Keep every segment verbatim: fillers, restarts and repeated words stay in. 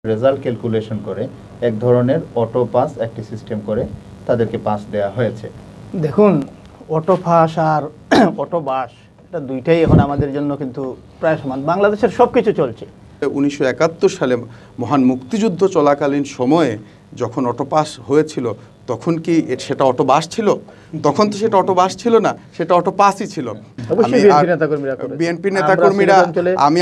Result calculation করে এক ধরনের অটো পাস একটি সিস্টেম করে তাদেরকে পাস দেওয়া হয়েছে। দেখুন, অটো পাস আর অটো বাস এটা দুইটাই এখন আমাদের জন্য কিন্তু প্রায় সমান। বাংলাদেশের সব কিছু চলছে। উনিশশো একাত্তর সালে মহান মুক্তিযুদ্ধ চলাকালীন সময়ে যখন অটো পাস হয়েছিল তখন কি সেটা অটো বাস ছিল? তখন তো সেটা অটো বাস ছিল না, সেটা অটো পাসই ছিল। বিএনপি নেতাকর্মীরা আমি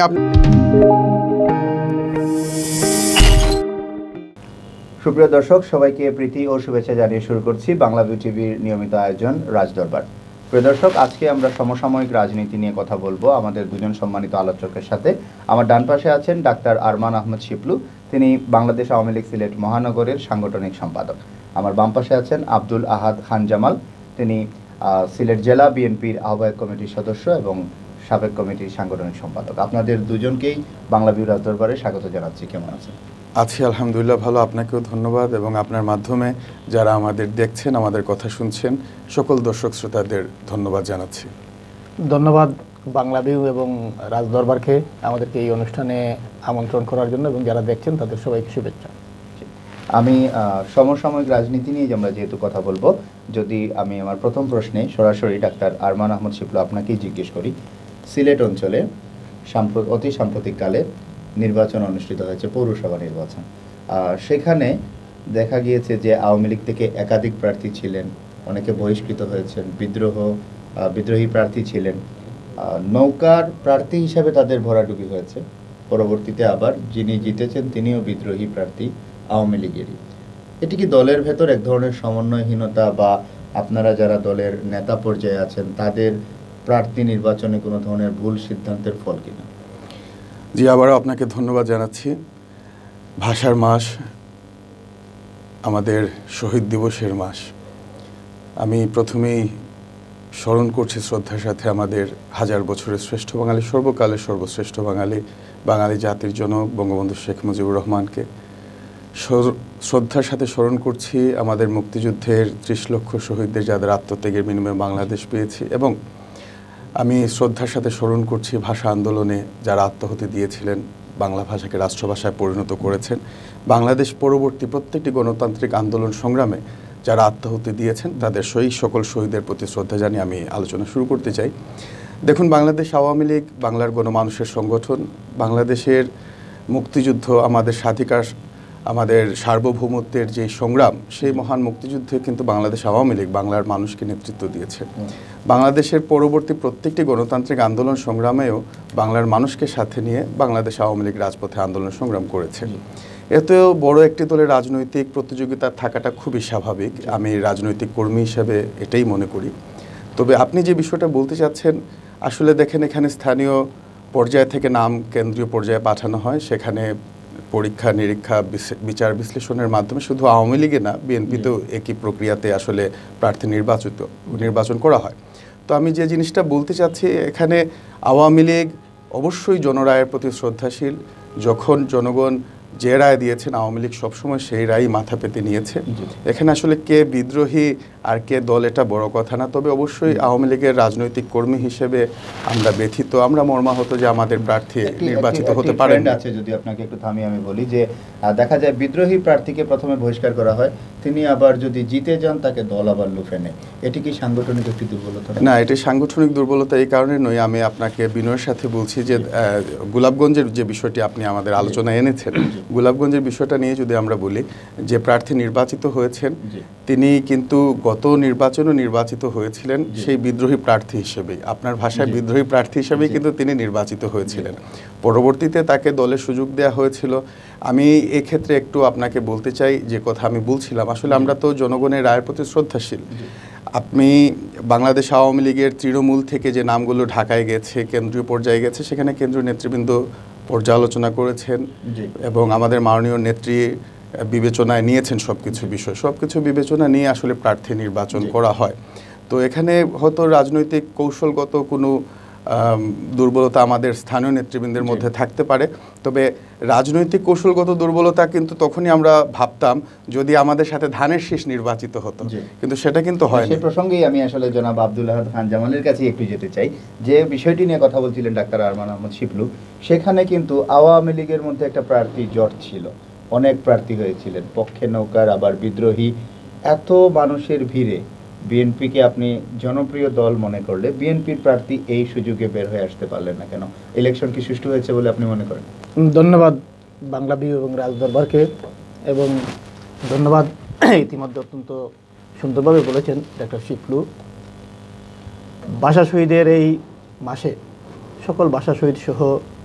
সুপ্রিয় দর্শক, সবাইকে প্রীতি ও শুভেচ্ছা জানিয়ে শুরু করছি বাংলা ভিউ টিভির নিয়মিত আয়োজন রাজ দরবার। প্রিয় দর্শক, আজকে আমরা সমসাময়িক রাজনীতি নিয়ে কথা বলবো আমাদের দুজন সম্মানিত আলোচকের সাথে। আমার ডান পাশে আছেন ডাক্তার আরমান আহমদ শিপলু, তিনি বাংলাদেশ আওয়ামী লীগ সিলেট মহানগরের সাংগঠনিক সম্পাদক। আমার বাম পাশে আছেন আব্দুল আহাদ খান জামাল, তিনি সিলেট জেলা বিএনপির আহ্বায়ক কমিটির সদস্য এবং সাবেক কমিটির সাংগঠনিক সম্পাদক। আপনাদের দুজনকেই বাংলা ভিউ রাজ দরবারে স্বাগত জানাচ্ছি। কেমন আছেন? আছি আলহামদুলিল্লাহ, ভালো। আপনাকেও ধন্যবাদ এবং আপনার মাধ্যমে যারা আমাদের দেখছেন, আমাদের কথা শুনছেন, সকল দর্শক শ্রোতাদের ধন্যবাদ জানাচ্ছি। ধন্যবাদ বাংলা ভিউ এবং রাজ দরবারকে আমাদেরকে এই অনুষ্ঠানে আমন্ত্রণ করার জন্য, এবং যারা দেখছেন তাদের সবাইকে শুভেচ্ছা। আমি সমসাময়িক রাজনীতি নিয়ে আমরা যেহেতু কথা বলবো, যদি আমি আমার প্রথম প্রশ্নে সরাসরি ডাক্তার আরমান আহমদ শিপলু আপনাকেই জিজ্ঞেস করি, সিলেট অঞ্চলে অতি সাম্প্রতিককালে নির্বাচন অনুষ্ঠিত হয়েছে, পৌরসভা নির্বাচন। সেখানে দেখা গিয়েছে যে আওয়ামী লীগ থেকে একাধিক প্রার্থী ছিলেন, অনেকে বহিষ্কৃত হয়েছেন, বিদ্রোহ বিদ্রোহী প্রার্থী ছিলেন, নৌকার প্রার্থী হিসাবে তাদের ভরাডুবি হয়েছে। পরবর্তীতে আবার যিনি জিতেছেন তিনিও বিদ্রোহী প্রার্থী আওয়ামী লীগেরই। এটি কি দলের ভেতর এক ধরনের সমন্বয়হীনতা, বা আপনারা যারা দলের নেতা পর্যায়ে আছেন তাদের প্রার্থী নির্বাচনে কোনো ধরনের ভুল সিদ্ধান্তের ফল কিনা? জি, আবারও আপনাকে ধন্যবাদ জানাচ্ছি। ভাষার মাস, আমাদের শহীদ দিবসের মাস। আমি প্রথমেই স্মরণ করছি শ্রদ্ধার সাথে আমাদের হাজার বছরের শ্রেষ্ঠ বাঙালি, সর্বকালের সর্বশ্রেষ্ঠ বাঙালি, বাঙালি জাতির জনক বঙ্গবন্ধু শেখ মুজিবুর রহমানকে। শ্রদ্ধার সাথে স্মরণ করছি আমাদের মুক্তিযুদ্ধের ত্রিশ লক্ষ শহীদদের, যাদের আত্মত্যাগের বিনিময়ে বাংলাদেশ পেয়েছি। এবং আমি শ্রদ্ধার সাথে স্মরণ করছি ভাষা আন্দোলনে যারা আত্মাহুতি দিয়েছিলেন, বাংলা ভাষাকে রাষ্ট্রভাষায় পরিণত করেছেন, বাংলাদেশ পরবর্তী প্রত্যেকটি গণতান্ত্রিক আন্দোলন সংগ্রামে যারা আত্মাহুতি দিয়েছেন, তাদের সেই সকল শহীদের প্রতি শ্রদ্ধা জানিয়ে আমি আলোচনা শুরু করতে চাই। দেখুন, বাংলাদেশ আওয়ামী লীগ বাংলার গণমানুষের সংগঠন। বাংলাদেশের মুক্তিযুদ্ধ, আমাদের স্বাধিকার, আমাদের সার্বভৌমত্বের যে সংগ্রাম, সেই মহান মুক্তিযুদ্ধে কিন্তু বাংলাদেশ আওয়ামী লীগ বাংলার মানুষকে নেতৃত্ব দিয়েছে। বাংলাদেশের পরবর্তী প্রত্যেকটি গণতান্ত্রিক আন্দোলন সংগ্রামেও বাংলার মানুষকে সাথে নিয়ে বাংলাদেশ আওয়ামী লীগ রাজপথে আন্দোলন সংগ্রাম করেছে। এতেও বড় একটি দলের রাজনৈতিক প্রতিযোগিতা থাকাটা খুবই স্বাভাবিক, আমি রাজনৈতিক কর্মী হিসেবে এটাই মনে করি। তবে আপনি যে বিষয়টা বলতে চাচ্ছেন, আসলে দেখেন, এখানে স্থানীয় পর্যায় থেকে নাম কেন্দ্রীয় পর্যায়ে পাঠানো হয়, সেখানে পরীক্ষা নিরীক্ষা বিচার বিশ্লেষণের মাধ্যমে শুধু আওয়ামী লীগে না, বিএনপিতেও একই প্রক্রিয়াতে আসলে প্রার্থী নির্বাচিত নির্বাচন করা হয়। তো আমি যে জিনিসটা বলতে চাচ্ছি, এখানে আওয়ামী লীগ অবশ্যই জনরায়ের প্রতি শ্রদ্ধাশীল। যখন জনগণ যে রায় দিয়েছেন, আওয়ামী লীগ সবসময় সেই রায়ই মাথা পেতে নিয়েছে। এখানে আসলে কে বিদ্রোহী আর কে দল, এটা বড় কথা না। তবে অবশ্যই আওয়ামী লীগের রাজনৈতিক কর্মী হিসেবে আমরা ব্যথিত, আমরা মর্মাহত যে আমাদের প্রার্থী নির্বাচিত হতে পারেন না। যদি আপনাকে একটু থামিয়ে আমি বলি যে দেখা যায় বিদ্রোহী প্রার্থীকে প্রথমে বহিষ্কার করা হয়, তিনি আবার যদি জিতে যান তাকে দল আবার লুফে নেয়। এটি কি সাংগঠনিক একটি দুর্বলতা? না, এটি সাংগঠনিক দুর্বলতা এই কারণে নয়। আমি আপনাকে বিনয়ের সাথে বলছি যে গোলাপগঞ্জের যে বিষয়টি আপনি আমাদের আলোচনায় এনেছেন, গোলাপগঞ্জের বিষয়টা নিয়ে যদি আমরা বলি, যে প্রার্থী নির্বাচিত হয়েছেন তিনি কিন্তু গত নির্বাচনও নির্বাচিত হয়েছিলেন সেই বিদ্রোহী প্রার্থী হিসেবেই, আপনার ভাষায় বিদ্রোহী প্রার্থী হিসেবেই কিন্তু তিনি নির্বাচিত হয়েছিলেন। পরবর্তীতে তাকে দলে সুযোগ দেওয়া হয়েছিল। আমি এই ক্ষেত্রে একটু আপনাকে বলতে চাই, যে কথা আমি বলছিলাম, আসলে আমরা তো জনগণের রায়ের প্রতি শ্রদ্ধাশীল। আপনি বাংলাদেশ আওয়ামী লীগের তৃণমূল থেকে যে নামগুলো ঢাকায় গেছে, কেন্দ্রীয় পর্যায়ে গেছে, সেখানে কেন্দ্রীয় নেতৃবৃন্দ পর্যালোচনা করেছেন এবং আমাদের মাননীয় নেত্রী বিবেচনায় নিয়েছেন সব কিছু বিষয়, সব কিছু বিবেচনা নিয়ে আসলে প্রার্থী নির্বাচন করা হয়। তো এখানে হয়তো রাজনৈতিক কৌশলগত কোনো দুর্বলতা আমাদের স্থানীয় নেতৃবৃন্দের মধ্যে থাকতে পারে। তবে রাজনৈতিক কৌশলগত দুর্বলতা কিন্তু তখনই আমরা ভাবতাম যদি আমাদের সাথে ধানের শীষ নির্বাচিত হতো, কিন্তু সেটা কিন্তু হয় না। সেই প্রসঙ্গেই আমি আসলে জনাব আব্দুল আহাদ খান জামালের কাছে একটু যেতে চাই, যে বিষয়টি নিয়ে কথা বলছিলেন ডাক্তার আরমান আহমদ শিপলু, সেখানে কিন্তু আওয়ামী লীগের মধ্যে একটা প্রার্থী জট ছিল, অনেক প্রার্থী হয়েছিলেন, পক্ষে নৌকার আবার বিদ্রোহী, এত মানুষের ভিড়ে বিএনপিকে আপনি জনপ্রিয় দল মনে করলে বিএনপির প্রার্থী এই সুযোগে বের হয়ে আসতে পারলেন না কেন? ইলেকশন কি সুষ্ঠু হয়েছে বলে আপনি মনে করেন? ধন্যবাদ বাংলা বিউ এবং রাজদরবারকে, এবং ধন্যবাদ ইতিমধ্যে অত্যন্ত সুন্দরভাবে বলেছেন ডাক্তার শিপলু। ভাষা শহীদের এই মাসে সকল ভাষা শহীদ সহ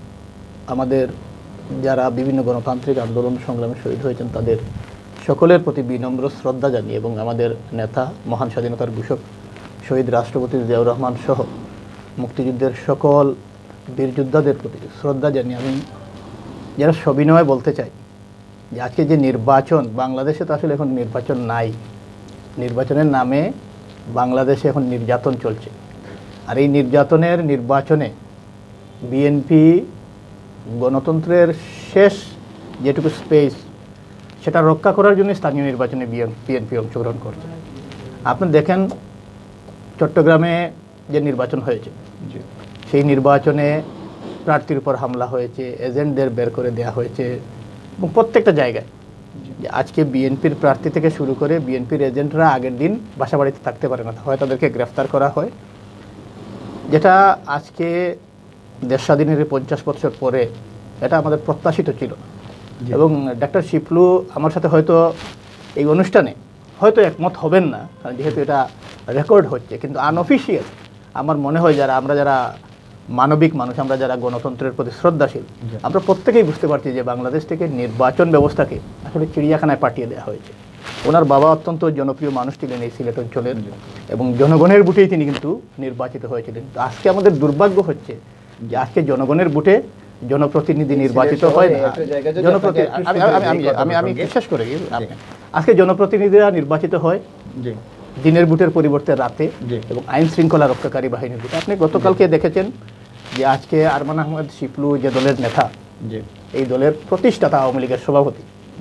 আমাদের যারা বিভিন্ন গণতান্ত্রিক আন্দোলন সংগ্রামে শহীদ হয়েছেন তাদের সকলের প্রতি বিনম্র শ্রদ্ধা জানিয়ে এবং আমাদের নেতা মহান স্বাধীনতার ঘোষক শহীদ রাষ্ট্রপতি জিয়াউর রহমান সহ মুক্তিযুদ্ধের সকল বীর যোদ্ধাদের প্রতি শ্রদ্ধা জানিয়ে আমি যারা সবিনয় বলতে চাই যে আজকে যে নির্বাচন, বাংলাদেশে তো আসলে এখন নির্বাচন নাই, নির্বাচনের নামে বাংলাদেশে এখন নির্যাতন চলছে। আর এই নির্যাতনের নির্বাচনে বিএনপি গণতন্ত্রের শেষ যেটুকু স্পেস সেটা রক্ষা করার জন্য স্থানীয় নির্বাচনে বিএনপি অংশগ্রহণ করছে। আপনি দেখেন চট্টগ্রামে যে নির্বাচন হয়েছে সেই নির্বাচনে প্রার্থীর উপর হামলা হয়েছে, এজেন্টদের বের করে দেওয়া হয়েছে, এবং প্রত্যেকটা জায়গায় যে আজকে বিএনপির প্রার্থী থেকে শুরু করে বিএনপির এজেন্টরা আগের দিন বাসা বাড়িতে থাকতে পারে না, হয় তাদেরকে গ্রেফতার করা হয়, যেটা আজকে দেশ স্বাধীনের পঞ্চাশ বছর পরে এটা আমাদের প্রত্যাশিত ছিল না। এবং ডাক্তার শিপলু আমার সাথে হয়তো এই অনুষ্ঠানে হয়তো একমত হবেন না, কারণ যেহেতু এটা রেকর্ড হচ্ছে, কিন্তু আনঅফিসিয়াল আমার মনে হয় যারা আমরা যারা মানবিক মানুষ, আমরা যারা গণতন্ত্রের প্রতি শ্রদ্ধাশীল, আমরা প্রত্যেকেই বুঝতে পারছি যে বাংলাদেশ থেকে নির্বাচন ব্যবস্থাকে আসলে চিড়িয়াখানায় পাঠিয়ে দেওয়া হয়েছে। ওনার বাবা অত্যন্ত জনপ্রিয় মানুষ ছিলেন এই সিলেট অঞ্চলের, এবং জনগণের বুটেই তিনি কিন্তু নির্বাচিত হয়েছিলেন। তো আজকে আমাদের দুর্ভাগ্য হচ্ছে যে আজকে জনগণের বুটে জনপ্রতিনিধি নির্বাচিত হয় না। জনপ্রতিনিধি আমি আমি বিশ্বাস করি আজকে জনপ্রতিনিধিরা নির্বাচিত হয় দিনের বুটের পরিবর্তে রাতে, এবং আইন শৃঙ্খলা রক্ষাকারী বাহিনীর বুটে। আপনি গতকালকে দেখেছেন যে আজকে আরমান আহমেদ শিপলু যে দলের নেতা, এই দলের প্রতিষ্ঠাতা আওয়ামী লীগের সভাপতি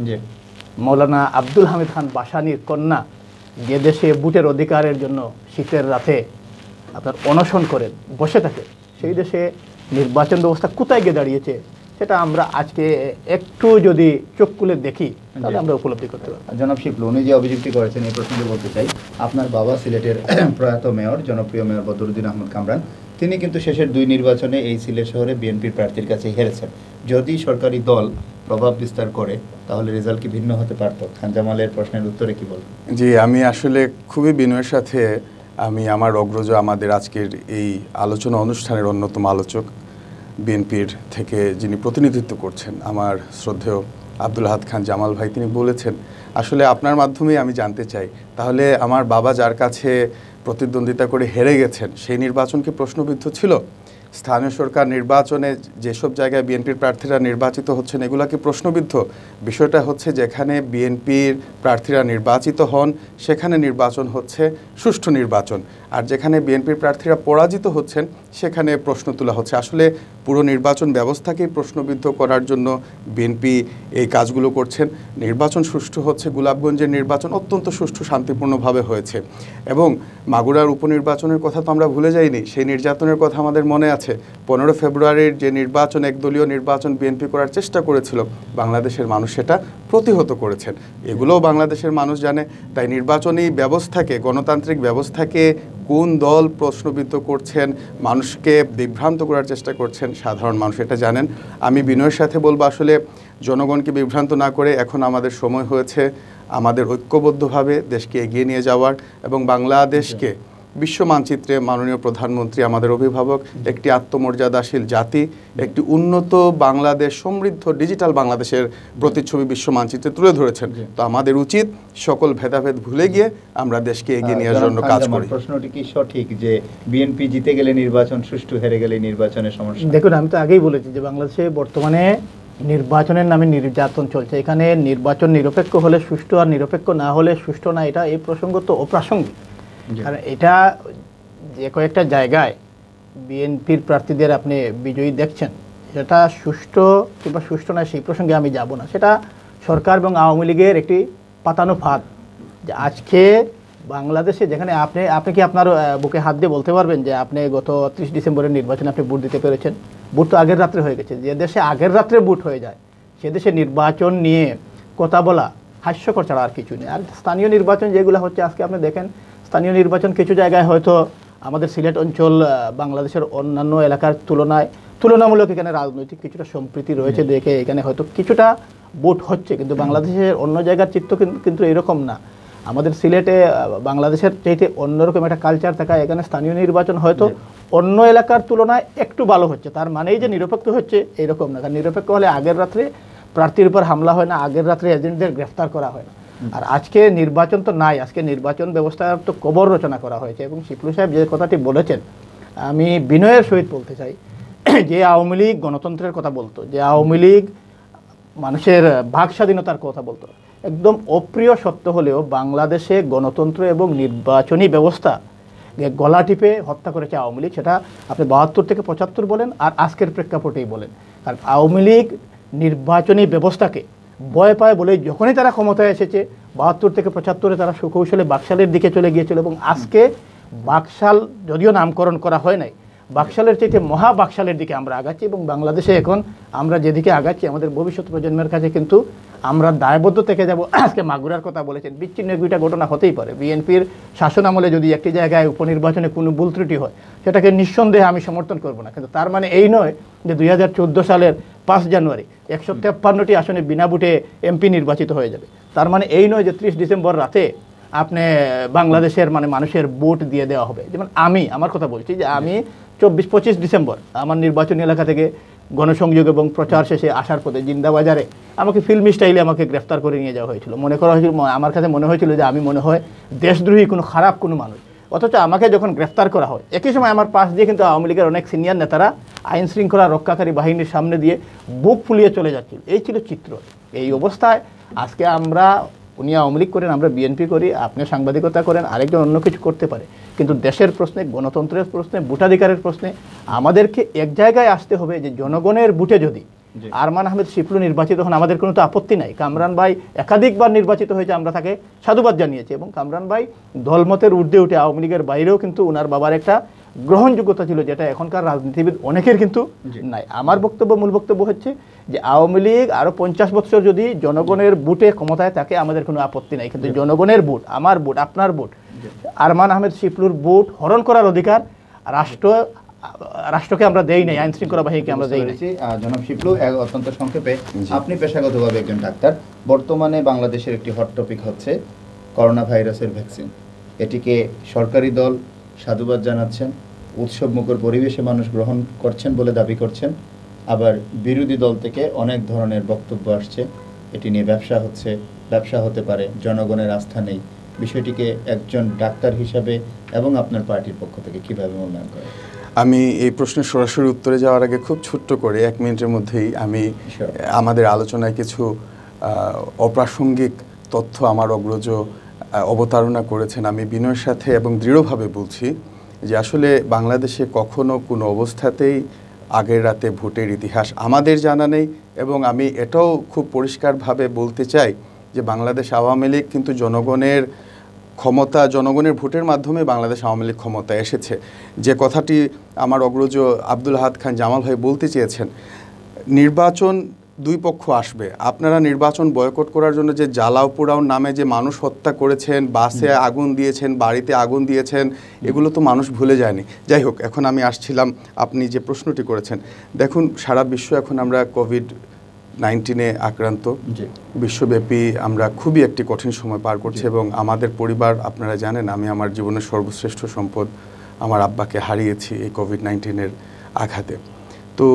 মৌলানা আব্দুল হামিদ খান বাসানির কন্যা যে দেশে বুটের অধিকারের জন্য শীতের রাতে আপনার অনশন করেন, বসে থাকে, সেই দেশে নির্বাচন ব্যবস্থা কোথায় গিয়ে দাঁড়িয়েছে সেটা আমরা আজকে একটু যদি চোখ খুলে দেখি তাহলে আমরা উপলব্ধি করতে পারবো। জনাব শিপলু, উনি যে অভিযুক্তি করেছেন এই প্রসঙ্গে বলতে চাই, আপনার বাবা সিলেটের প্রয়াত মেয়র জনপ্রিয় মেয়র বদরুদ্দিন আহমদ কামরান, তিনি কিন্তু শেষের দুই নির্বাচনে এই সিলেট শহরে বিএনপির প্রার্থীর কাছে হেরেছেন। যদি সরকারি দল প্রভাব বিস্তার করে তাহলে রেজাল্ট কি ভিন্ন হতে পারত? খান জামালের প্রশ্নের উত্তরে কি বলবেন? জি, আমি আসলে খুবই বিনয়ের সাথে আমি আমার অগ্রজ আমাদের আজকের এই আলোচনা অনুষ্ঠানের অন্যতম আলোচক বিএনপির থেকে যিনি প্রতিনিধিত্ব করছেন আমার শ্রদ্ধেয় আব্দুল আহাদ খান জামাল ভাই, তিনি বলেছেন, আসলে আপনার মাধ্যমে আমি জানতে চাই তাহলে আমার বাবা যার কাছে প্রতিদ্বন্দ্বিতা করে হেরে গেছেন সেই নির্বাচন কি প্রশ্নবিদ্ধ ছিল? স্থানীয় সরকার নির্বাচনে যেসব জায়গায় বিএনপির প্রার্থীরা নির্বাচিত হচ্ছেন এগুলা কি প্রশ্নবিদ্ধ? বিষয়টা হচ্ছে যেখানে বিএনপির প্রার্থীরা নির্বাচিত হন সেখানে নির্বাচন হচ্ছে সুষ্ঠু নির্বাচন, আর যেখানে বিএনপির প্রার্থীরা পরাজিত হচ্ছেন সেখানে প্রশ্ন তোলা হচ্ছে। আসলে পুরো নির্বাচন ব্যবস্থাকেই প্রশ্নবিদ্ধ করার জন্য বিএনপি এই কাজগুলো করছেন। নির্বাচন সুষ্ঠু হচ্ছে, গোলাপগঞ্জের নির্বাচন অত্যন্ত সুষ্ঠু শান্তিপূর্ণভাবে হয়েছে, এবং মাগুরার উপনির্বাচনের কথা তো আমরা ভুলে যাইনি, সেই নির্যাতনের কথা আমাদের মনে আছে। পনেরো ফেব্রুয়ারির যে নির্বাচন, একদলীয় নির্বাচন বিএনপি করার চেষ্টা করেছিল, বাংলাদেশের মানুষ সেটা প্রতিহত করেছেন, এগুলোও বাংলাদেশের মানুষ জানে। তাই নির্বাচনী ব্যবস্থাকে, গণতান্ত্রিক ব্যবস্থাকে কোন দল প্রশ্নবিদ্ধ করছেন, মানুষকে বিভ্রান্ত করার চেষ্টা করছেন, সাধারণ মানুষ এটা জানেন। আমি বিনয়ের সাথে বলবো, আসলে জনগণকে বিভ্রান্ত না করে এখন আমাদের সময় হয়েছে আমাদের ঐক্যবদ্ধভাবে দেশকে এগিয়ে নিয়ে যাওয়ার, এবং বাংলাদেশকে বিশ্ব মানচিত্রে মাননীয় প্রধানমন্ত্রী আমাদের অভিভাবক একটি আত্মমর্যাদাশীল জাতি, একটি উন্নত বাংলাদেশ, সমৃদ্ধ ডিজিটাল বাংলাদেশের প্রতিচ্ছবি বিশ্ব মানচিত্রে তুলে ধরেছেন। তো আমাদের উচিত সকল ভেদাভেদ ভুলে গিয়ে আমরা দেশকে এগিয়ে নেওয়ার জন্য কাজ করি। প্রশ্নটি কি সঠিক যে বিএনপি জিতে গেলে নির্বাচন সুষ্ঠু, হেরে গেলে নির্বাচনের সমস্যা? দেখুন, আমি তো আগেই বলেছি যে বাংলাদেশে বর্তমানে নির্বাচনের নামে নির্যাতন চলছে। এখানে নির্বাচন নিরপেক্ষ হলে সুষ্ঠু, আর নিরপেক্ষ না হলে সুষ্ঠু না, এটা এই প্রসঙ্গ তো অপ্রাসঙ্গিক। কারণ এটা যে কয়েকটা জায়গায় বিএনপির প্রার্থীদের আপনি বিজয়ী দেখছেন, সেটা সুষ্ঠু কিংবা সুষ্ঠু না সেই প্রসঙ্গে আমি যাব না। সেটা সরকার এবং আওয়ামী লীগের একটি পাতানো ফাঁদ। যে আজকে বাংলাদেশে যেখানে আপনি আপনি কি আপনার বুকে হাত দিয়ে বলতে পারবেন যে আপনি গত ত্রিশ ডিসেম্বরের নির্বাচনে আপনি ভোট দিতে পেরেছেন? ভোট তো আগের রাত্রে হয়ে গেছে। যে দেশে আগের রাত্রে ভোট হয়ে যায় সে দেশে নির্বাচন নিয়ে কথা বলা হাস্যকর ছাড়া আর কিছু নেই। আর স্থানীয় নির্বাচন যেগুলো হচ্ছে আজকে আপনি দেখেন, স্থানীয় নির্বাচন কিছু জায়গায় হয়তো আমাদের সিলেট অঞ্চল বাংলাদেশের অন্যান্য এলাকার তুলনায় তুলনামূলক এখানে রাজনৈতিক কিছুটা সম্প্রীতি রয়েছে দেখে এখানে হয়তো কিছুটা ভোট হচ্ছে, কিন্তু বাংলাদেশের অন্য জায়গার চিত্র কিন্তু এরকম না। আমাদের সিলেটে বাংলাদেশের চাইতে অন্যরকম একটা কালচার থাকা, এখানে স্থানীয় নির্বাচন হয়তো অন্য এলাকার তুলনায় একটু ভালো হচ্ছে, তার মানেই যে নিরপেক্ষ হচ্ছে এরকম না। কারণ নিরপেক্ষ হলে আগের রাত্রে প্রার্থীর উপর হামলা হয় না, আগের রাত্রে এজেন্টদের গ্রেফতার করা হয় না। আর আজকে নির্বাচন তো নাই, আজকে নির্বাচন ব্যবস্থার তো কবর রচনা করা হয়েছে। এবং শিপলু সাহেব যে কথাটি বলেছেন আমি বিনয়ের সহিত বলতে চাই, যে আওয়ামী লীগ গণতন্ত্রের কথা বলতো, যে আওয়ামী লীগ মানুষের বাক স্বাধীনতার কথা বলতো, একদম অপ্রিয় সত্য হলেও বাংলাদেশে গণতন্ত্র এবং নির্বাচনী ব্যবস্থা গলা টিপে হত্যা করেছে আওয়ামী লীগ। সেটা আপনি বাহাত্তর থেকে পঁচাত্তর বলেন আর আজকের প্রেক্ষাপটেই বলেন। কারণ আওয়ামী লীগ নির্বাচনী ব্যবস্থাকে ভয় পায় বলে যখনই তারা ক্ষমতায় এসেছে বাহাত্তর থেকে পঁচাত্তরে তারা সুকৌশলে বাকশালের দিকে চলে গিয়েছিল। এবং আজকে বাকশাল যদিও নামকরণ করা হয় নাই, বাকশালের চাইতে মহা বাকশালের দিকে আমরা আগাচ্ছি। এবং বাংলাদেশে এখন আমরা যেদিকে আগাচ্ছি আমাদের ভবিষ্যৎ প্রজন্মের কাছে কিন্তু আমরা দায়বদ্ধ থেকে যাব। আজকে মাগুরার কথা বলেছেন, বিচ্ছিন্ন দুইটা ঘটনা হতেই পারে। বিএনপির শাসন আমলে যদি একটি জায়গায় উপনির্বাচনে কোনো ভুল ত্রুটি হয় সেটাকে নিঃসন্দেহে আমি সমর্থন করব না, কিন্তু তার মানে এই নয় যে দুই হাজার চোদ্দো সালের পাঁচ জানুয়ারি একশো তেপ্পান্নটি আসনে বিনা ভোটে এমপি নির্বাচিত হয়ে যাবে। তার মানে এই নয় যে ত্রিশ ডিসেম্বর রাতে আপনি বাংলাদেশের মানে মানুষের ভোট দিয়ে দেওয়া হবে। যেমন আমি আমার কথা বলছি যে আমি চব্বিশ পঁচিশ ডিসেম্বর আমার নির্বাচনী এলাকা থেকে গণসংযোগ এবং প্রচার শেষে আসার পথে জিন্দাবাজারে আমাকে ফিল্মি স্টাইলে আমাকে গ্রেফতার করে নিয়ে যাওয়া হয়েছিল। মনে করা হয়েছিল, আমার কাছে মনে হয়েছিল যে আমি মনে হয় দেশদ্রোহী কোনো খারাপ কোনো মানুষ। অথচ আমাকে যখন গ্রেফতার করা হয় একই সময় আমার পাশ দিয়ে কিন্তু আওয়ামী লীগের অনেক সিনিয়র নেতারা আইন শৃঙ্খলা রক্ষাকারী বাহিনীর সামনে দিয়ে বুক ফুলিয়ে চলে যাচ্ছিল। এই ছিল চিত্র। এই অবস্থায় আজকে আমরা, উনি আওয়ামী লীগ করেন, আমরা বিএনপি করি, আপনি সাংবাদিকতা করেন, আরেকজন অন্য কিছু করতে পারে, কিন্তু দেশের প্রশ্নে, গণতন্ত্রের প্রশ্নে, ভোটাধিকারের প্রশ্নে আমাদেরকে এক জায়গায় আসতে হবে যে জনগণের ভোটে যদি আরমান আহমেদ শিপলু নির্বাচিত হন আমাদের কোনো তো আপত্তি নাই। কামরান ভাই একাধিকবার নির্বাচিত হয়েছে, আমরা তাকে সাধুবাদ জানিয়েছি। এবং কামরান ভাই দলমতের ঊর্ধ্বে উঠে আওয়ামী লীগের বাইরেও কিন্তু ওনার বাবার একটা গ্রহণযোগ্যতা ছিল, যেটা এখনকার রাজনীতিবিদ অনেকের কিন্তু নাই। আমার বক্তব্য, মূল বক্তব্য হচ্ছে যে আওয়ামী লীগ আরও পঞ্চাশ বছর যদি জনগণের ভোটে ক্ষমতায় থাকে আমাদের কোনো আপত্তি নাই, কিন্তু জনগণের ভোট, আমার ভোট, আপনার ভোট, আরমান আহমেদ শিপলুর ভোট হরণ করার অধিকার রাষ্ট্র রাষ্ট্রকে আমরা দেই নাই, আইন শৃঙ্খলা বাহিনীকে আমরা দেই নাই। জনাব শিপলু, অত্যন্ত সংক্ষেপে, আপনি পেশাগতভাবে একজন ডাক্তার, বর্তমানে বাংলাদেশের একটি হট টপিক হচ্ছে করোনা ভাইরাসের ভ্যাকসিন। এটিকে সরকারি দল সাধুবাদ জানাচ্ছেন, উৎসব মুখর পরিবেশে মানুষ গ্রহণ করছেন বলে দাবি করছেন, আবার বিরোধী দল থেকে অনেক ধরনের বক্তব্য আসছে, এটি নিয়ে ব্যবসা হচ্ছে, ব্যবসা হতে পারে, জনগণের আস্থা নেই। বিষয়টিকে একজন ডাক্তার হিসাবে এবং আপনার পার্টির পক্ষ থেকে কিভাবে মূল্যায়ন করেন? আমি এই প্রশ্নের সরাসরি উত্তরে যাওয়ার আগে খুব ছোট্ট করে এক মিনিটের মধ্যেই আমি আমাদের আলোচনায় কিছু অপ্রাসঙ্গিক তথ্য আমার অগ্রজ অবতারণা করেছেন। আমি বিনয়ের সাথে এবং দৃঢ়ভাবে বলছি যে আসলে বাংলাদেশে কখনো কোনো অবস্থাতেই আগের রাতে ভোটের ইতিহাস আমাদের জানা নেই। এবং আমি এটাও খুব পরিষ্কারভাবে বলতে চাই যে বাংলাদেশ আওয়ামী লীগ কিন্তু জনগণের ক্ষমতা, জনগণের ভোটের মাধ্যমে বাংলাদেশ আওয়ামী লীগ ক্ষমতায় এসেছে। যে কথাটি আমার অগ্রজ আব্দুল আহাদ খান জামাল ভাই বলতে চেয়েছেন, নির্বাচন দুই পক্ষ আসবে, আপনারা নির্বাচন বয়কট করার জন্য যে জ্বালাও পোড়াও নামে যে মানুষ হত্যা করেছেন, বাসে আগুন দিয়েছেন, বাড়িতে আগুন দিয়েছেন, এগুলো তো মানুষ ভুলে যায়নি। যাই হোক, এখন আমি আসছিলাম আপনি যে প্রশ্নটি করেছেন। দেখুন, সারা বিশ্ব এখন আমরা কোভিড নাইন্টিনে আক্রান্ত, বিশ্বব্যাপী আমরা খুবই একটি কঠিন সময় পার করছি। এবং আমাদের পরিবার, আপনারা জানেন আমি আমার জীবনের সর্বশ্রেষ্ঠ সম্পদ আমার আব্বাকে হারিয়েছি এই কোভিড নাইন্টিনের আঘাতে। তো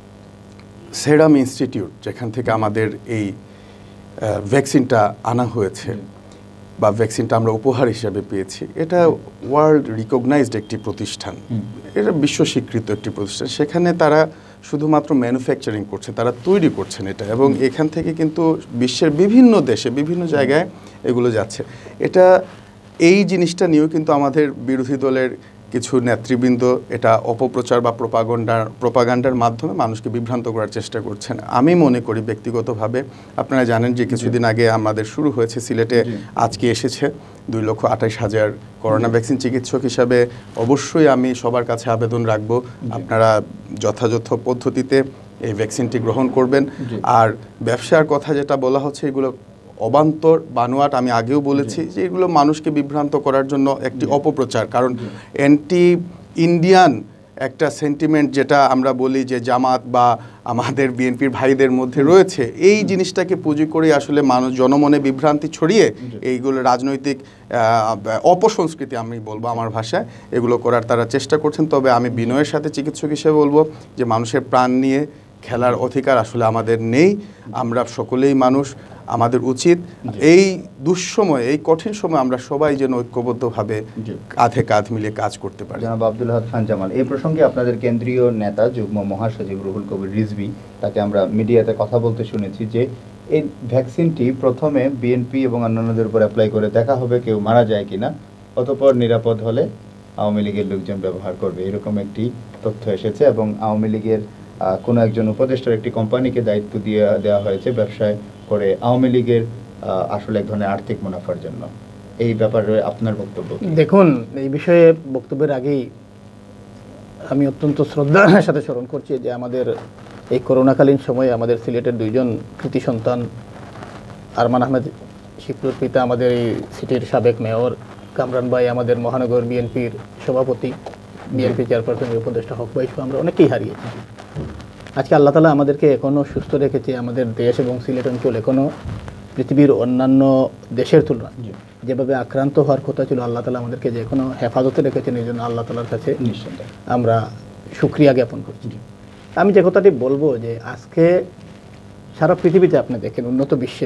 সেরাম ইনস্টিটিউট, যেখান থেকে আমাদের এই ভ্যাকসিনটা আনা হয়েছে বা ভ্যাকসিনটা আমরা উপহার হিসাবে পেয়েছি, এটা ওয়ার্ল্ড রিকগনাইজড একটি প্রতিষ্ঠান, এটা বিশ্ব স্বীকৃত একটি প্রতিষ্ঠান। সেখানে তারা শুধুমাত্র ম্যানুফ্যাকচারিং করছে, তারা তৈরি করছেন এটা, এবং এখান থেকে কিন্তু বিশ্বের বিভিন্ন দেশে বিভিন্ন জায়গায় এগুলো যাচ্ছে। এটা এই জিনিসটা নিয়েও কিন্তু আমাদের বিরোধী দলের কিছু নেতৃবৃন্দ এটা অপপ্রচার বা প্রোপাগান্ডার প্রোপাগান্ডার মাধ্যমে মানুষকে বিভ্রান্ত করার চেষ্টা করছেন। আমি মনে করি ব্যক্তিগতভাবে, আপনারা জানেন যে কিছুদিন আগে আমাদের শুরু হয়েছে সিলেটে, আজকে এসেছে দুই লক্ষ আঠাইশ হাজার করোনা ভ্যাকসিন। চিকিৎসক হিসাবে অবশ্যই আমি সবার কাছে আবেদন রাখবো, আপনারা যথাযথ পদ্ধতিতে এই ভ্যাকসিনটি গ্রহণ করবেন। আর ব্যবসার কথা যেটা বলা হচ্ছে এগুলো অবান্তর বানোয়াট, আমি আগেও বলেছি যে এগুলো মানুষকে বিভ্রান্ত করার জন্য একটি অপপ্রচার। কারণ অ্যান্টি ইন্ডিয়ান একটা সেন্টিমেন্ট যেটা আমরা বলি যে জামাত বা আমাদের বিএনপির ভাইদের মধ্যে রয়েছে, এই জিনিসটাকে পুঁজি করে আসলে মানুষ জনমনে বিভ্রান্তি ছড়িয়ে এইগুলো রাজনৈতিক অপসংস্কৃতি আমি বলবো আমার ভাষায় এগুলো করার তারা চেষ্টা করছেন। তবে আমি বিনয়ের সাথে চিকিৎসক হিসেবে বলবো যে মানুষের প্রাণ নিয়ে খেলার অধিকার আসলে আমাদের নেই। আমরা সকলেই মানুষ, আমাদের উচিত এই দুঃসময় এই কঠিন সময় আমরা সবাই যেন ঐক্যবদ্ধভাবে কাঁধে কাঁধ মিলিয়ে কাজ করতে পারি। জনাব আব্দুল আহাদ খান জামাল, এই প্রসঙ্গে আপনাদের কেন্দ্রীয় নেতা যুগ্ম মহাসচিব রুহুল কবির রিজভী, তাকে আমরা মিডিয়াতে কথা বলতে শুনেছি যে এই ভ্যাকসিনটি প্রথমে বিএনপি এবং অন্যান্যদের উপর অ্যাপ্লাই করে দেখা হবে কেউ মারা যায় কিনা, অতঃপর নিরাপদ হলে আওয়ামী লীগের লোকজন ব্যবহার করবে, এরকম একটি তথ্য এসেছে। এবং আওয়ামী লীগের কোনো একজন উপদেষ্টার একটি কোম্পানিকে দায়িত্ব দিয়ে দেওয়া হয়েছে ব্যবসায় করে আওয়ামী লীগের আসলে এক ধরনের আর্থিক মুনাফার জন্য। এই ব্যাপারে আপনার বক্তব্য? দেখুন, এই বিষয়ে বক্তব্যের আগেই আমি অত্যন্ত শ্রদ্ধার সাথে স্মরণ করছি যে আমাদের এই করোনাকালীন সময়ে আমাদের সিলেটের দুইজন কৃতি সন্তান আরমান আহমেদ শিবলুর পিতা আমাদের এই সিটির সাবেক মেয়র, কামরান ভাই আমাদের মহানগর বিএনপির সভাপতি, বিএনপি চেয়ারপারসনের উপদেষ্টা হক ভাই, আমরা অনেকেই হারিয়েছি। আজকে আল্লাহ তাআলা আমাদেরকে এখনও সুস্থ রেখেছে। আমাদের দেশ এবং সিলেট অঞ্চল এখনও পৃথিবীর অন্যান্য দেশের তুলনায় যেভাবে আক্রান্ত হওয়ার কথা ছিল, আল্লাহ তাআলা আমাদেরকে যে এখনও হেফাজতে রেখেছেন, এই জন্য আল্লাহ তাআলার কাছে আমরা শুকরিয়া জ্ঞাপন করছি। আমি যে কথাটি বলবো যে আজকে সারা পৃথিবীতে আপনি দেখেন উন্নত বিশ্বে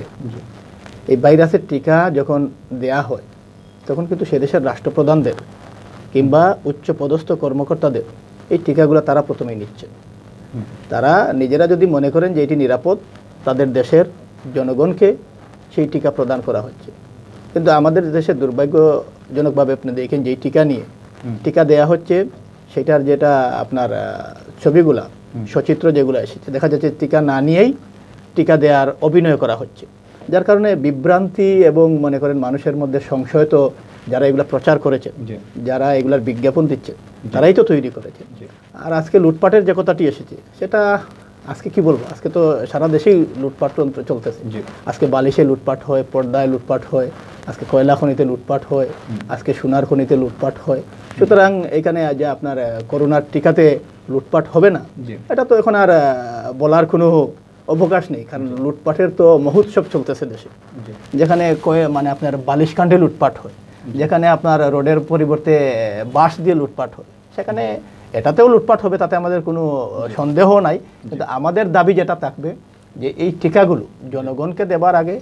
এই ভাইরাসের টিকা যখন দেয়া হয় তখন কিন্তু সে দেশের রাষ্ট্রপ্রধানদের কিংবা উচ্চ পদস্থ কর্মকর্তাদের এই টিকাগুলো তারা প্রথমেই নিচ্ছে। তারা নিজেরা যদি মনে করেন যে এটি নিরাপদ, তাদের দেশের জনগণকে সেই টিকা প্রদান করা হচ্ছে। কিন্তু আমাদের দেশে দুর্ভাগ্যজনকভাবে আপনি দেখেন যে এই টিকা নিয়ে টিকা দেয়া হচ্ছে, সেটার যেটা আপনার ছবিগুলা সচিত্র যেগুলো এসেছে, দেখা যাচ্ছে টিকা না নিয়েই টিকা দেওয়ার অভিনয় করা হচ্ছে, যার কারণে বিভ্রান্তি এবং মনে করেন মানুষের মধ্যে সংশয় তো যারা এগুলা প্রচার করেছে, যারা এগুলার বিজ্ঞাপন দিচ্ছে, তারাই তো তৈরি করেছে। আর আজকে লুটপাটের যে কথাটি এসেছে সেটা আজকে কি বলবো, আজকে তো সারা দেশেই লুটপাট চলতেছে। আজকে বালিশে লুটপাট হয়, পর্দায় লুটপাট হয়, আজকে কয়লা খনিতে লুটপাট হয়, আজকে সোনার খনিতে লুটপাট হয়। সুতরাং এখানে যে আপনার করোনার টিকাতে লুটপাট হবে না, এটা তো এখন আর বলার কোনো অবকাশ নেই। কারণ লুটপাটের তো মহোৎসব চলতেছে দেশে, যেখানে কয়ে মানে আপনার বালিশ কাণ্ডে লুটপাট হয়, যেখানে আপনার রোডের পরিবর্তে বাঁশ দিয়ে লুটপাট হয়, সেখানে এটাতেও লুটপাট হবে, তাতে আমাদের কোনো সন্দেহ নাই। কিন্তু আমাদের দাবি যেটা থাকবে যে এই টিকাগুলো জনগণকে দেবার আগে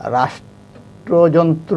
রাষ্ট্রযন্ত্র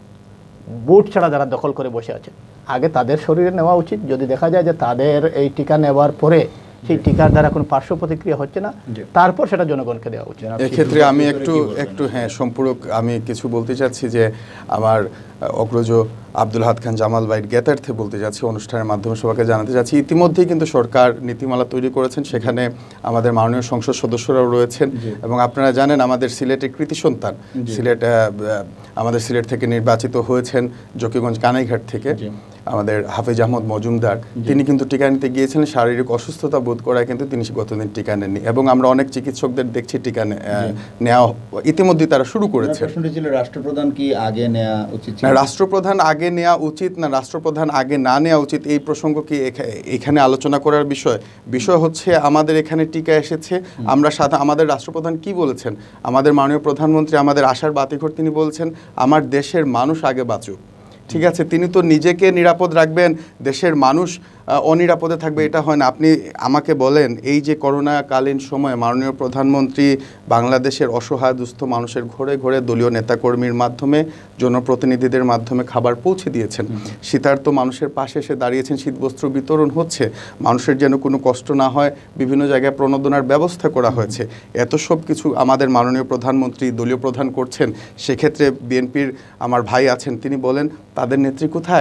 বুট ছাড়া যারা দখল করে বসে আছে আগে তাদের শরীরে নেওয়া উচিত। যদি দেখা যায় যে তাদের এই টিকা নেওয়ার পরে সেই টিকার দ্বারা কোনো পার্শ্ব প্রতিক্রিয়া হচ্ছে না, তারপর সেটা জনগণকে দেওয়া উচিত। এক্ষেত্রে আমি একটু একটু হ্যাঁ সম্পূরক আমি কিছু বলতে চাচ্ছি যে আমার অগ্রজ আব্দুল আহাদ খান জামাল ভাইয়ের জ্ঞাতার্থে বলতে যাচ্ছি, অনুষ্ঠানের মাধ্যমে সবাইকে জানাতে যাচ্ছি, ইতিমধ্যেই কিন্তু সরকার নীতিমালা তৈরি করেছেন, সেখানে আমাদের মাননীয় সংসদ সদস্যরাও রয়েছেন। এবং আপনারা জানেন আমাদের সিলেটের কৃতি সন্তান, সিলেট আমাদের সিলেট থেকে নির্বাচিত হয়েছেন জকিগঞ্জ কানাইঘাট থেকে আমাদের হাফেজ আহমদ মজুমদার, তিনি কিন্তু টিকা নিতে গিয়েছিলেন, শারীরিক অসুস্থতা বোধ করায় কিন্তু তিনি গতদিন টিকা নেননি। এবং আমরা অনেক চিকিৎসকদের দেখছি টিকা নেওয়া ইতিমধ্যেই তারা শুরু করেছে। রাষ্ট্রপ্রধান কি আগে নেওয়া উচিত? রাষ্ট্রপ্রধান আগে নেওয়া উচিত না রাষ্ট্রপ্রধান আগে না নেওয়া উচিত, এই প্রসঙ্গ কি এখানে আলোচনা করার বিষয়? বিষয় হচ্ছে আমাদের এখানে টিকা এসেছে, আমরা সাথে আমাদের রাষ্ট্রপ্রধান কি বলেছেন, আমাদের মাননীয় প্রধানমন্ত্রী আমাদের আশার বাতিঘর, তিনি বলছেন আমার দেশের মানুষ আগে বাঁচুক। ঠিক আছে, তিনি তো নিজেকে নিরাপদ রাখবেন, দেশের মানুষ অনিরাপদে থাকবে, এটা হয় না। আপনি আমাকে বলেন এই যে করোনাকালীন সময়ে মাননীয় প্রধানমন্ত্রী বাংলাদেশের অসহায় দুস্থ মানুষের ঘরে ঘরে দলীয় নেতাকর্মীর মাধ্যমে জনপ্রতিনিধিদের মাধ্যমে খাবার পৌঁছে দিয়েছেন, শীতার্ত মানুষের পাশে এসে দাঁড়িয়েছেন, শীতবস্ত্র বিতরণ হচ্ছে, মানুষের যেন কোনো কষ্ট না হয় বিভিন্ন জায়গায় প্রণোদনার ব্যবস্থা করা হয়েছে। এত সব কিছু আমাদের মাননীয় প্রধানমন্ত্রী দলীয় প্রধান করছেন। সেক্ষেত্রে বিএনপির আমার ভাই আছেন, তিনি বলেন তাদের নেত্রী কোথায়?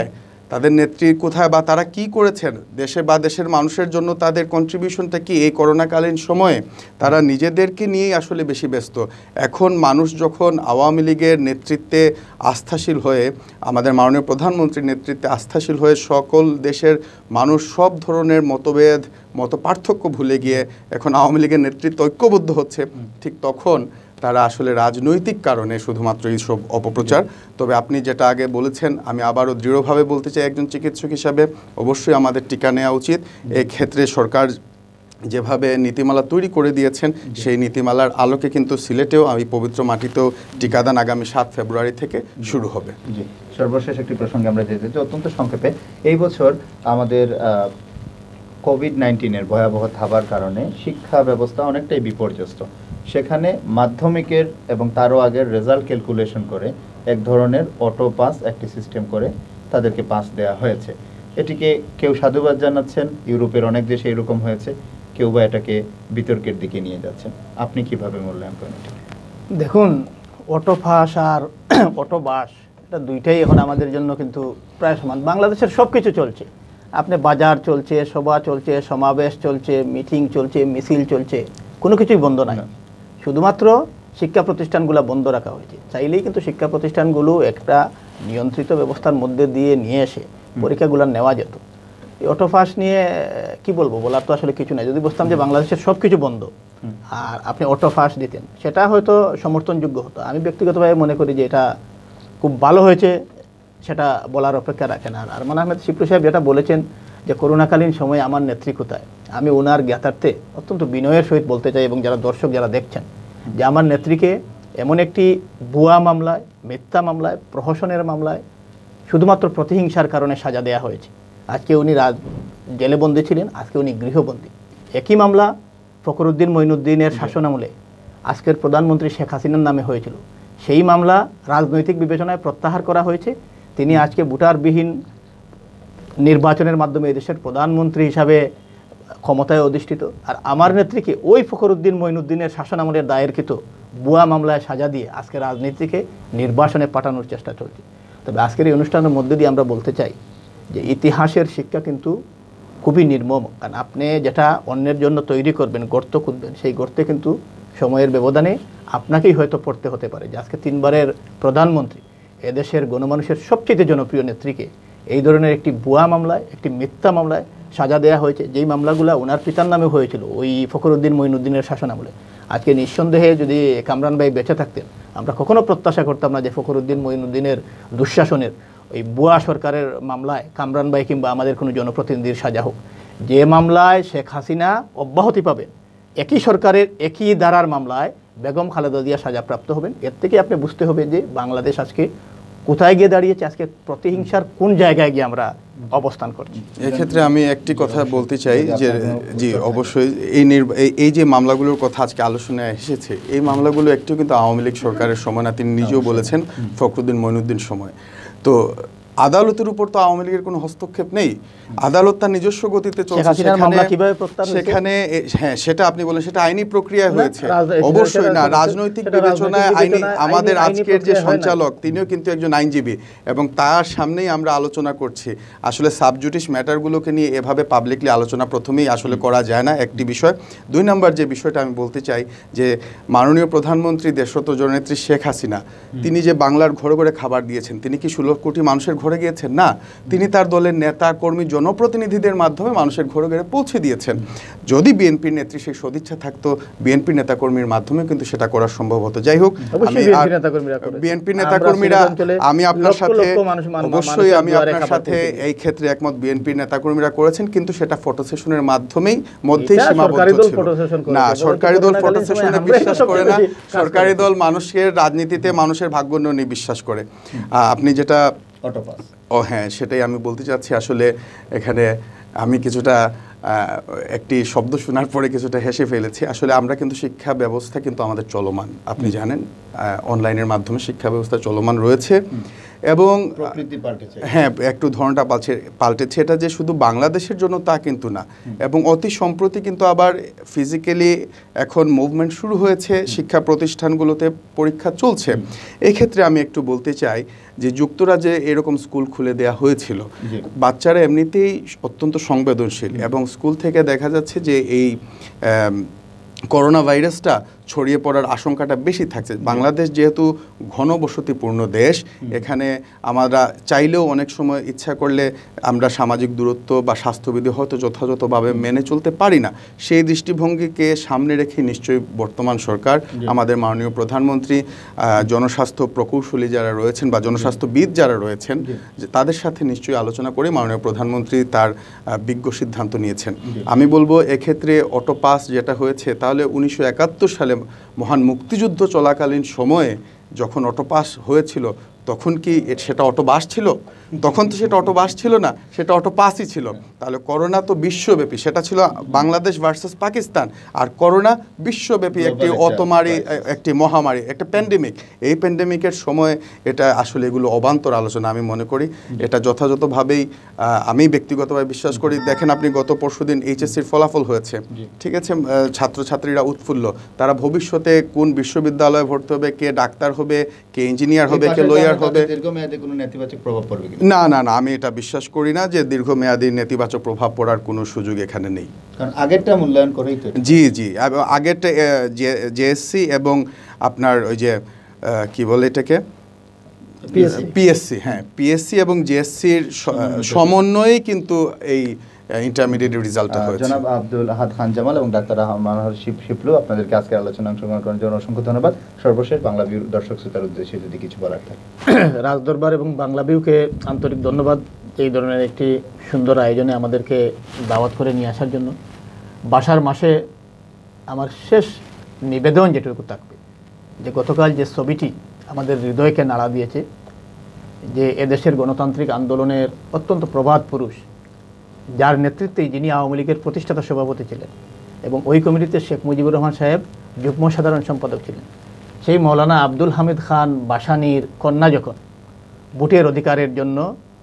তাদের নেত্রী কোথায় বা তারা কি করেছেন দেশে বা দেশের মানুষের জন্য তাদের কন্ট্রিবিউশনটা কি এই করোনাকালীন সময়ে তারা নিজেদেরকে নিয়েই আসলে বেশি ব্যস্ত। এখন মানুষ যখন আওয়ামী লীগের নেতৃত্বে আস্থাশীল হয়ে আমাদের মাননীয় প্রধানমন্ত্রীর নেতৃত্বে আস্থাশীল হয়ে সকল দেশের মানুষ সব ধরনের মতভেদ মত পার্থক্য ভুলে গিয়ে এখন আওয়ামী লীগের নেতৃত্ব ঐক্যবদ্ধ হচ্ছে, ঠিক তখন তারা আসলে রাজনৈতিক কারণে শুধুমাত্র এই সব অপপ্রচার। তবে আপনি যেটা আগে বলেছেন আমি আবারও দৃঢ়ভাবে বলতে চাই একজন চিকিৎসক হিসাবে অবশ্যই আমাদের টিকা নেওয়া উচিত। এই ক্ষেত্রে সরকার যেভাবে নীতিমালা তৈরি করে দিয়েছেন সেই নীতিমালার আলোকে কিন্তু সিলেটেও আমি পবিত্র মাটিতেও টিকাদান আগামী সাত ফেব্রুয়ারি থেকে শুরু হবে। জি, সর্বশেষ একটি প্রসঙ্গে আমরা যেতে চাই অত্যন্ত সংক্ষেপে। এই বছর আমাদের কোভিড নাইন্টিনের ভয়াবহ থাবার কারণে শিক্ষা ব্যবস্থা অনেকটাই বিপর্যস্ত। সেখানে মাধ্যমিকের এবং তারও আগের রেজাল্ট ক্যালকুলেশন করে এক ধরনের অটো পাস একটি সিস্টেম করে তাদেরকে পাস দেওয়া হয়েছে। এটিকে কেউ সাধুবাদ জানাচ্ছেন, ইউরোপের অনেক দেশে এরকম হয়েছে, কেউ বা এটাকে বিতর্কের দিকে নিয়ে যাচ্ছেন। আপনি কিভাবে মূল্যায়ন করেন? দেখুন, অটো পাস আর অটো বাস এটা দুইটাই এখন আমাদের জন্য কিন্তু প্রায় সমান। বাংলাদেশের সব কিছু চলছে, আপনি বাজার চলছে, সভা চলছে, সমাবেশ চলছে, মিটিং চলছে, মিছিল চলছে, কোনো কিছুই বন্ধ নাই। শুধুমাত্র শিক্ষা প্রতিষ্ঠানগুলো বন্ধ রাখা হয়েছে। চাইলেই কিন্তু শিক্ষা প্রতিষ্ঠানগুলো একটা নিয়ন্ত্রিত ব্যবস্থার মধ্যে দিয়ে নিয়ে এসে পরীক্ষাগুলো নেওয়া যেত। এই অটো পাস নিয়ে কি বলবো, বলার তো আসলে কিছু নাই। যদি বুঝতাম যে বাংলাদেশের সব কিছু বন্ধ আর আপনি অটো পাস দিতেন, সেটা হয়তো সমর্থনযোগ্য হতো। আমি ব্যক্তিগতভাবে মনে করি যে এটা খুব ভালো হয়েছে, সেটা বলার অপেক্ষা রাখে না। আর আরমান আহমেদ শিপলু সাহেব যেটা বলেছেন যে করোনাকালীন সময়ে আমার নেত্রী কোথায়, আমি ওনার জ্ঞাতার্থে অত্যন্ত বিনয়ের সহিত বলতে চাই এবং যারা দর্শক যারা দেখছেন যে আমার নেত্রীকে এমন একটি ভুয়া মামলায়, মিথ্যা মামলায়, প্রহসনের মামলায় শুধুমাত্র প্রতিহিংসার কারণে সাজা দেওয়া হয়েছে। আজকে উনি রাজ জেলে বন্দী ছিলেন, আজকে উনি গৃহবন্দী। একই মামলা ফখরুদ্দিন মঈনুদ্দিনের শাসনামলে আজকের প্রধানমন্ত্রী শেখ হাসিনার নামে হয়েছিল। সেই মামলা রাজনৈতিক বিবেচনায় প্রত্যাহার করা হয়েছে। তিনি আজকে ভোটারবিহীন নির্বাচনের মাধ্যমে এদেশের প্রধানমন্ত্রী হিসাবে ক্ষমতায় অধিষ্ঠিত। আর আমার নেত্রীকে ওই ফখরুদ্দিন মঈনুদ্দিনের শাসনামলের দায়েরকৃত ভুয়া মামলায় সাজা দিয়ে আজকে রাজনীতিকে নির্বাসনে পাঠানোর চেষ্টা চলছে। তবে আজকের এই অনুষ্ঠানের মধ্যে দিয়ে আমরা বলতে চাই যে ইতিহাসের শিক্ষা কিন্তু খুবই নির্মম। কারণ আপনি যেটা অন্যের জন্য তৈরি করবেন, গর্ত খুঁজবেন, সেই গর্তে কিন্তু সময়ের ব্যবধানে আপনাকেই হয়তো পড়তে হতে পারে। যে আজকে তিনবারের প্রধানমন্ত্রী, এদেশের গণমানুষের সবচেয়ে জনপ্রিয় নেত্রীকে এই ধরনের একটি ভুয়া মামলায়, একটি মিথ্যা মামলায় সাজা দেওয়া হয়েছে, যেই মামলাগুলো ওনার পিতার নামে হয়েছিল ওই ফখরুদ্দিন মঈনুদ্দিনের শাসনামলে। আজকে নিঃসন্দেহে যদি কামরান ভাই বেঁচে থাকতেন, আমরা কখনো প্রত্যাশা করতাম না যে ফখরুদ্দিন মঈনুদ্দিনের দুঃশাসনের ওই বুয়া সরকারের মামলায় কামরান ভাই কিংবা আমাদের কোনো জনপ্রতিনিধির সাজা হোক। যে মামলায় শেখ হাসিনা অব্যাহতি পাবেন, একই সরকারের একই ধারার মামলায় বেগম খালেদা জিয়া সাজাপ্রাপ্ত হবেন। এর থেকে আপনি বুঝতে হবে যে বাংলাদেশ আজকে কোথায় গিয়ে দাঁড়িয়েছে, আজকে প্রতিহিংসার কোন জায়গায় গিয়ে আমরা অবস্থান করছি। এক্ষেত্রে আমি একটি কথা বলতে চাই যে জি অবশ্যই এই এই যে মামলাগুলোর কথা আজকে আলোচনায় এসেছে, এই মামলাগুলো একটিও কিন্তু আওয়ামী লীগ সরকারের সময় না, তিনি নিজেও বলেছেন ফখরুদ্দিন মঈনুদ্দিন সময়। তো আদালতের উপর তো আওয়ামী লীগের কোনো হস্তক্ষেপ নেই, আদালত তার নিজস্ব গতিতে চলছে। সেখানে হ্যাঁ সেটা আপনি বলেন সেটা আইনি প্রক্রিয়ায় হয়েছে, অবশ্যই না রাজনৈতিক বিবেচনায়। আইনি আমাদের আজকের যে সঞ্চালক তিনিও কিন্তু একজন আইনজীবী এবং তার সামনেই আমরা আলোচনা করছি। আসলে সাবজুডিস ম্যাটারগুলোকে নিয়ে এভাবে পাবলিকলি আলোচনা প্রথমেই আসলে করা যায় না, একটি বিষয়। দুই নম্বর যে বিষয়টা আমি বলতে চাই যে মাননীয় প্রধানমন্ত্রী দেশরত জননেত্রী শেখ হাসিনা তিনি যে বাংলার ঘরে ঘরে খাবার দিয়েছেন, তিনি কি ষোলো কোটি মানুষের ঘরে গিয়েছেন? না, তিনি তার দলের নেতা কর্মী জনপ্রতিনিধিদের মাধ্যমে মানুষের ঘরে ঘরে পৌঁছে দিয়েছেন। যদি বিএনপির নেত্রী সেই সদিচ্ছা থাকতো, বিএনপির নেতাকর্মীর মাধ্যমে কিন্তু সেটা করা সম্ভব হতো। যাই হোক, বিএনপির নেতাকর্মীরা আমি আপনার সাথে অবশ্যই আমি আপনার সাথে এই ক্ষেত্রে একমত, বিএনপির নেতাকর্মীরা করেছেন, কিন্তু সেটা ফটো সেশনের মাধ্যমেই মধ্যেই সীমাবদ্ধ ছিল। না, সরকারি দল ফটো সেশনে বিশ্বাস করে না, সরকারি দল মানুষের রাজনীতিতে মানুষের ভাগ্য নিয়ে বিশ্বাস করে। আপনি যেটা ও হ্যাঁ সেটাই আমি বলতে চাচ্ছি। আসলে এখানে আমি কিছুটা একটি শব্দ শোনার পরে কিছুটা হেসে ফেলেছি। আসলে আমরা কিন্তু শিক্ষা ব্যবস্থা কিন্তু আমাদের চলমান, আপনি জানেন অনলাইনের মাধ্যমে শিক্ষা ব্যবস্থা চলমান রয়েছে। এবং প্রকৃতি পাল্টেছে, হ্যাঁ একটু ধরনটা পাল্টে পাল্টেছে এটা যে শুধু বাংলাদেশের জন্য তা কিন্তু না, এবং অতি সম্প্রতি কিন্তু আবার ফিজিক্যালি এখন মুভমেন্ট শুরু হয়েছে, শিক্ষা প্রতিষ্ঠানগুলোতে পরীক্ষা চলছে। এক্ষেত্রে আমি একটু বলতে চাই যে যুক্তরাজ্যে এরকম স্কুল খুলে দেওয়া হয়েছিল, বাচ্চারা এমনিতেই অত্যন্ত সংবেদনশীল এবং স্কুল থেকে দেখা যাচ্ছে যে এই করোনা ভাইরাসটা ছড়িয়ে পড়ার আশঙ্কাটা বেশি থাকছে। বাংলাদেশ যেহেতু ঘনবসতিপূর্ণ দেশ, এখানে আমরা চাইলেও অনেক সময় ইচ্ছা করলে আমরা সামাজিক দূরত্ব বা স্বাস্থ্যবিধি হয়তো যথাযথভাবে মেনে চলতে পারি না। সেই দৃষ্টিভঙ্গিকে সামনে রেখে নিশ্চয়ই বর্তমান সরকার, আমাদের মাননীয় প্রধানমন্ত্রী, জনস্বাস্থ্য প্রকৌশলী যারা রয়েছেন বা জনস্বাস্থ্যবিদ যারা রয়েছেন, যে তাদের সাথে নিশ্চয়ই আলোচনা করে মাননীয় প্রধানমন্ত্রী তার বিজ্ঞ সিদ্ধান্ত নিয়েছেন। আমি বলবো এক্ষেত্রে অটো পাস যেটা হয়েছে, তাহলে উনিশশো একাত্তর সালে মহান মুক্তিযুদ্ধ চলাকালীন সময়ে যখন অটো পাস হয়েছিল তখন কি সেটা অটো বাস ছিল? তখন তো সেটা অটো বাস ছিল না, সেটা অটো পাসই ছিল। তাহলে করোনা তো বিশ্বব্যাপী, সেটা ছিল বাংলাদেশ ভার্সেস পাকিস্তান, আর করোনা বিশ্বব্যাপী একটি অতমারি, একটি মহামারী, একটা প্যান্ডেমিক। এই প্যান্ডেমিকের সময় এটা আসলে এগুলো অবান্তর আলোচনা আমি মনে করি। এটা যথাযথভাবেই আমি ব্যক্তিগতভাবে বিশ্বাস করি। দেখেন আপনি গত পরশুদিন এইচএসসির ফলাফল হয়েছে, ঠিক আছে, ছাত্রছাত্রীরা উৎফুল্ল, তারা ভবিষ্যতে কোন বিশ্ববিদ্যালয়ে ভর্তি হবে, কে ডাক্তার হবে, কে ইঞ্জিনিয়ার হবে, কে লয়ার হবে। দীর্ঘমেয়াদে কোনো নেতিবাচক প্রভাব পড়বে কিনা? না না না, আমি এটা বিশ্বাস করি না যে দীর্ঘমেয়াদী নেতিবাচক প্রভাব পড়ার কোনো সুযোগ এখানে নেই, কারণ আগেরটা মূল্যায়ন করেই তো। জি জি, আগেরটা জেএসসি এবং আপনার ওই যে কি বলে এটাকে পিএসসি, হ্যাঁ পিএসসি এবং জেএসসির সমন্বয়ে কিন্তু এই ইন্টারমিডিয়েট রেজাল্টটা হয়েছে। জনাব আব্দুল আহাদ খান জামাল এবং ডাক্তার রহমান শিপলু, আপনাদেরকে আজকের আলোচনা অংশগ্রহণ করার জন্য অসংখ্য ধন্যবাদ। সর্বশেষ বাংলা ভিউ দর্শক শ্রোতার উদ্দেশ্যে যদি কিছু বলার থাকে। রাজদরবার এবং বাংলা ভিউকে আন্তরিক ধন্যবাদ এই ধরনের একটি সুন্দর আয়োজনে আমাদেরকে দাওয়াত করে নিয়ে আসার জন্য। বাসার মাসে আমার শেষ নিবেদন যেটুকু থাকবে, যে গতকাল যে ছবিটি আমাদের হৃদয়কে নাড়া দিয়েছে, যে এদেশের গণতান্ত্রিক আন্দোলনের অত্যন্ত প্রবাদ পুরুষ, যার নেতৃত্বে যিনি আওয়ামী লীগের প্রতিষ্ঠাতা সভাপতি ছিলেন এবং ওই কমিটিতে শেখ মুজিবুর রহমান সাহেব যুগ্ম সাধারণ সম্পাদক ছিলেন, সেই মৌলানা আব্দুল হামিদ খান বাসানির কন্যা যখন ভোটের অধিকারের জন্য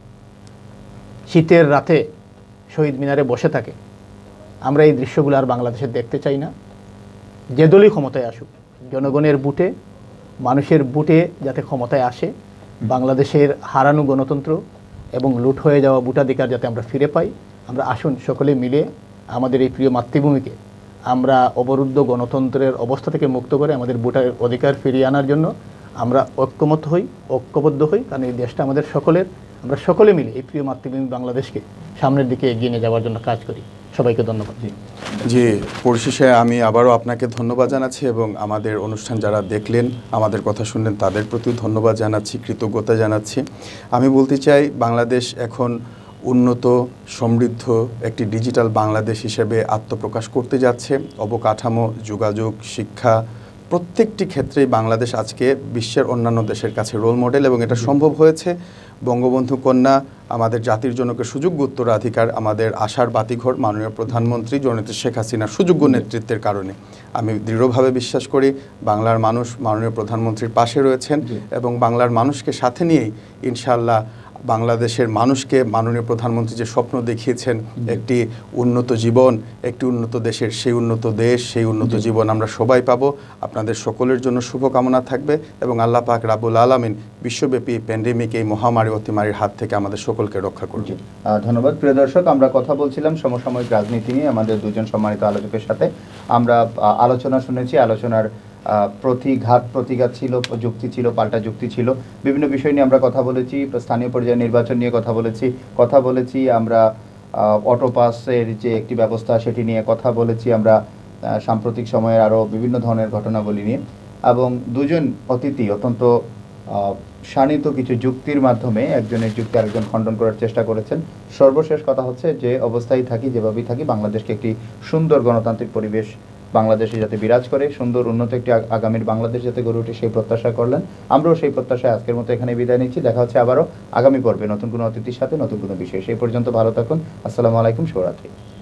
শীতের রাতে শহীদ মিনারে বসে থাকে, আমরা এই দৃশ্যগুলো আর বাংলাদেশে দেখতে চাই না। যে দলই ক্ষমতায় আসুক, জনগণের বুটে, মানুষের বুটে যাতে ক্ষমতায় আসে, বাংলাদেশের হারানো গণতন্ত্র এবং লুট হয়ে যাওয়া ভোটাধিকার যাতে আমরা ফিরে পাই, আমরা আসুন সকলে মিলে আমাদের এই প্রিয় মাতৃভূমিকে আমরা অবরুদ্ধ গণতন্ত্রের অবস্থা থেকে মুক্ত করে আমাদের ভোটার অধিকার ফিরিয়ে আনার জন্য আমরা ঐক্যমত হই, ঐক্যবদ্ধ হই, কারণ এই দেশটা আমাদের সকলের। আমরা সকলে মিলে এই প্রিয় মাতৃভূমি বাংলাদেশকে সামনের দিকে এগিয়ে নিয়ে যাওয়ার জন্য কাজ করি। সবাইকে ধন্যবাদ। জি জি, পরিশেষে আমি আবারও আপনাকে ধন্যবাদ জানাচ্ছি এবং আমাদের অনুষ্ঠান যারা দেখলেন, আমাদের কথা শুনলেন, তাদের প্রতিও ধন্যবাদ জানাচ্ছি, কৃতজ্ঞতা জানাচ্ছি। আমি বলতে চাই বাংলাদেশ এখন উন্নত সমৃদ্ধ একটি ডিজিটাল বাংলাদেশ হিসেবে আত্মপ্রকাশ করতে যাচ্ছে। অবকাঠামো, যোগাযোগ, শিক্ষা প্রত্যেকটি ক্ষেত্রেই বাংলাদেশ আজকে বিশ্বের অন্যান্য দেশের কাছে রোল মডেল, এবং এটা সম্ভব হয়েছে বঙ্গবন্ধু কন্যা, আমাদের জাতির জনকের সুযোগ্য উত্তরাধিকার, আমাদের আশার বাতিঘর মাননীয় প্রধানমন্ত্রী জননেত্রী শেখ হাসিনার সুযোগ্য নেতৃত্বের কারণে। আমি দৃঢ়ভাবে বিশ্বাস করি বাংলার মানুষ মাননীয় প্রধানমন্ত্রীর পাশে রয়েছেন এবং বাংলার মানুষকে সাথে নিয়েই ইনশাআল্লাহ বাংলাদেশের মানুষকে মাননীয় প্রধানমন্ত্রী যে স্বপ্ন দেখিয়েছেন একটি উন্নত জীবন, একটি উন্নত দেশের, সেই উন্নত দেশ, সেই উন্নত জীবন আমরা সবাই পাবো। আপনাদের সকলের জন্য শুভকামনা থাকবে এবং আল্লাহ পাক রাব্বুল আলামিন বিশ্বব্যাপী প্যান্ডেমিক, এই মহামারী অতিমারীর হাত থেকে আমাদের সকলকে রক্ষা করবে। ধন্যবাদ। প্রিয় দর্শক, আমরা কথা বলছিলাম সমসাময়িক রাজনীতি নিয়ে আমাদের দুজন সম্মানিত আলোচকের সাথে। আমরা আলোচনা শুনেছি, আলোচনার প্রতিঘাত প্রতিঘাত ছিল, যুক্তি ছিল, পাল্টা যুক্তি ছিল, বিভিন্ন বিষয় নিয়ে আমরা কথা বলেছি, স্থানীয় পর্যায়ে নির্বাচন নিয়ে কথা বলেছি কথা বলেছি আমরা অটো পাসের যে একটি ব্যবস্থা সেটি নিয়ে কথা বলেছি, আমরা সাম্প্রতিক সময়ের আরও বিভিন্ন ধরনের ঘটনাবলী নিয়ে, এবং দুজন অতিথি অত্যন্ত শানিত কিছু যুক্তির মাধ্যমে একজনের যুক্তি আরেকজন খণ্ডন করার চেষ্টা করেছেন। সর্বশেষ কথা হচ্ছে যে অবস্থায় থাকি, যেভাবেই থাকি, বাংলাদেশকে একটি সুন্দর গণতান্ত্রিক পরিবেশ বাংলাদেশে যাতে বিরাজ করে, সুন্দর উন্নত একটি আগামীর বাংলাদেশ যাতে গড়ে ওঠে, সেই প্রত্যাশা করলেন। আমরাও সেই প্রত্যাশায় আজকের মতো এখানে বিদায় নিচ্ছি। দেখা হচ্ছে আবারও আগামী পর্বে নতুন কোনো অতিথির সাথে, নতুন কোনো বিষয়। সেই পর্যন্ত ভালো থাকুন। আসসালামু আলাইকুম, শুভরাত্রি।